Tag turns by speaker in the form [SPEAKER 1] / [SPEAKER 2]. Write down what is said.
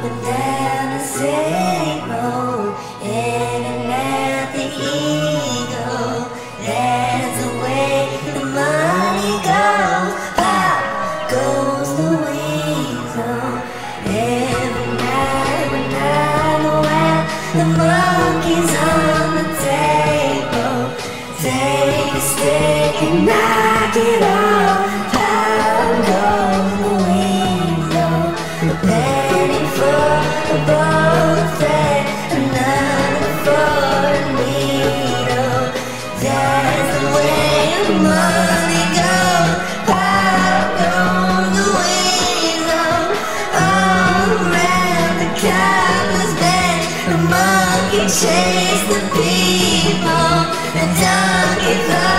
[SPEAKER 1] But down the same road, aiming at the ego. That's the way the money goes. Pop goes the weasel. Every night when I go out, the monkey's on the table. Take a stick and knock it off. Pop goes the weasel. A penny for a bowl of thread, another for a needle. That's the way the money goes. Pop goes the weasel. All around the cobbler's bench, the monkey chased the people. The donkey